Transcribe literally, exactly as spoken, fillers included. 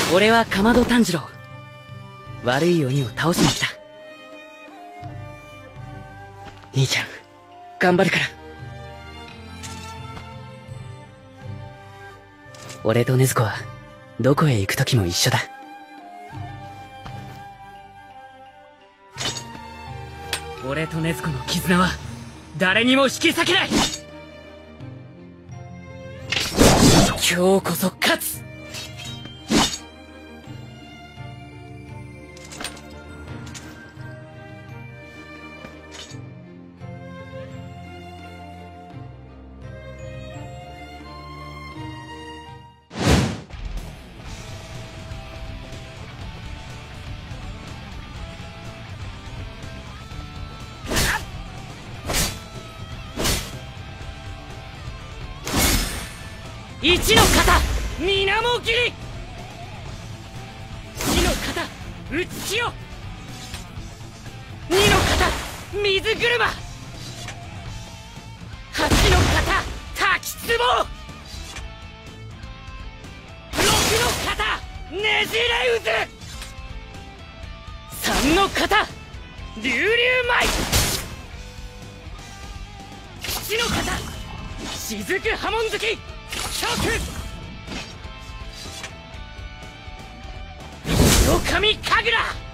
俺はかまど炭治郎。悪い鬼を倒しに来た。兄ちゃん頑張るから。俺と禰豆子はどこへ行く時も一緒だ。俺と禰豆子の絆は誰にも引き裂けない。今日こそ勝つ。一の型水面切り、二の型打ち潮、二の型水車、八の型滝壺、六の型ねじれ渦、三の型流々舞、七の型雫波紋突き狼神楽。